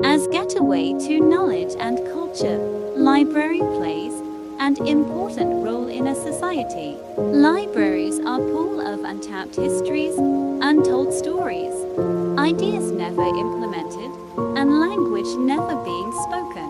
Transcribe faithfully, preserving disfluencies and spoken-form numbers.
As gateway to knowledge and culture, library plays an important role in a society. Libraries are full of untapped histories, untold stories, ideas never implemented, and language never being spoken.